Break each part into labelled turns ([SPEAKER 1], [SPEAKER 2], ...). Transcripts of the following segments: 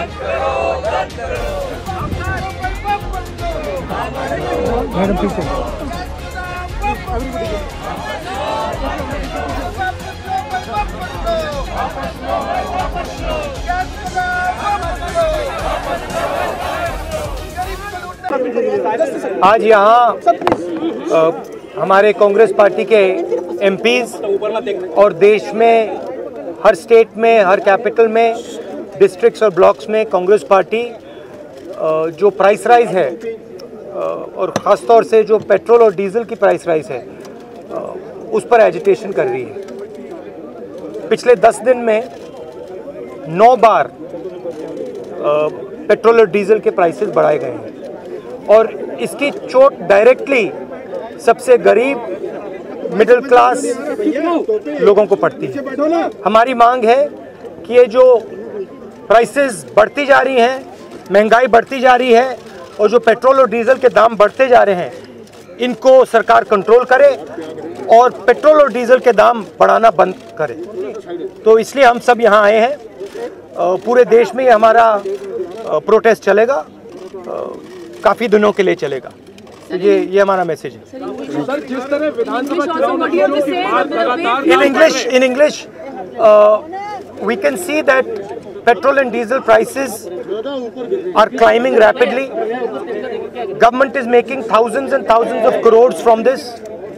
[SPEAKER 1] Madam पीछे। आज यहाँ हमारे कांग्रेस पार्टी के एमपीज और देश में हर स्टेट में, हर कैपिटल में, डिस्ट्रिक्ट्स और ब्लॉक्स में कांग्रेस पार्टी जो प्राइस राइज है और ख़ास तौर से जो पेट्रोल और डीजल की प्राइस राइज है उस पर एजिटेशन कर रही है। पिछले 10 दिन में 9 बार पेट्रोल और डीजल के प्राइसेस बढ़ाए गए हैं और इसकी चोट डायरेक्टली सबसे गरीब मिडिल क्लास लोगों को पड़ती है। हमारी मांग है कि ये जो प्राइसेस बढ़ती जा रही हैं, महंगाई बढ़ती जा रही है और जो पेट्रोल और डीजल के दाम बढ़ते जा रहे हैं, इनको सरकार कंट्रोल करे और पेट्रोल और डीजल के दाम बढ़ाना बंद करे। तो इसलिए हम सब यहाँ आए हैं। पूरे देश में ये हमारा प्रोटेस्ट चलेगा, काफ़ी दिनों के लिए चलेगा। ये हमारा मैसेज है।
[SPEAKER 2] सर, जिस तरह विधानसभा चुनाव की बात लगातार
[SPEAKER 1] in English, we can see that petrol and diesel prices are climbing rapidly. Government is making thousands and thousands of crores from this.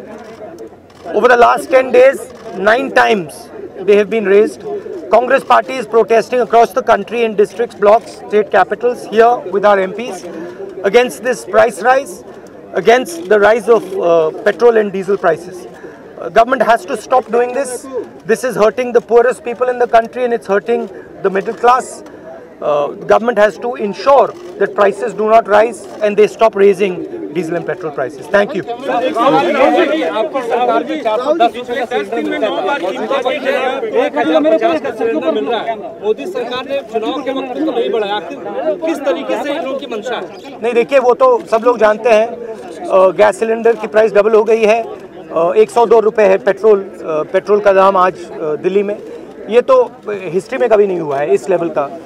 [SPEAKER 1] Over the last 10 days, 9 times they have been raised. Congress party is protesting across the country in districts, blocks, state capitals, here with our MPs against this price rise, against the rise of petrol and diesel prices. Government has to stop doing this. This is hurting the poorest people in the country and it's hurting the middle class. Government has to ensure that prices do not rise and they stop raising diesel and petrol prices. Thank you.
[SPEAKER 2] Modi सरकार ने चुनाव के वक्त तो नहीं बढ़ाया, किस तरीके से लोगों की मंशा है?
[SPEAKER 1] नहीं, देखिए, वो तो सब लोग जानते हैं। गैस सिलेंडर की प्राइस डबल हो गई है। 102 रुपये है पेट्रोल का दाम आज दिल्ली में। ये तो हिस्ट्री में कभी नहीं हुआ है इस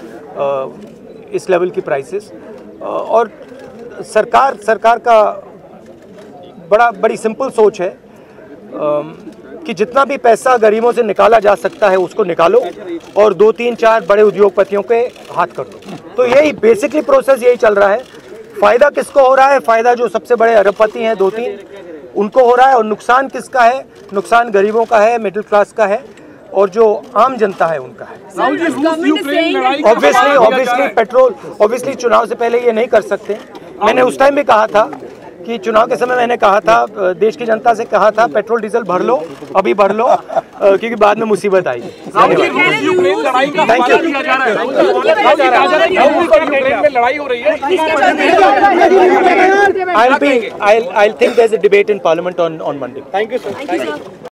[SPEAKER 1] लेवल की प्राइसेस। और सरकार का बड़ी सिंपल सोच है कि जितना भी पैसा गरीबों से निकाला जा सकता है उसको निकालो और 2, 3, 4 बड़े उद्योगपतियों के हाथ कर दो। तो यही बेसिकली प्रोसेस यही चल रहा है। फ़ायदा किसको हो रहा है? फ़ायदा जो सबसे बड़े अरबपति हैं 2-3 उनको हो रहा है। और नुकसान किसका है? नुकसान गरीबों का है, मिडिल क्लास का है और जो आम जनता है उनका है। ऑब्वियसली चुनाव से पहले ये नहीं कर सकते। मैंने उस टाइम भी कहा था कि चुनाव के समय मैंने कहा था, देश की जनता से कहा था, पेट्रोल डीजल भर लो, अभी भर लो, क्योंकि बाद में मुसीबत आएगी। Thank you.
[SPEAKER 2] लड़ाई हो रही है।
[SPEAKER 1] I'll think there's a debate in Parliament on Monday.
[SPEAKER 2] Thank you, sir.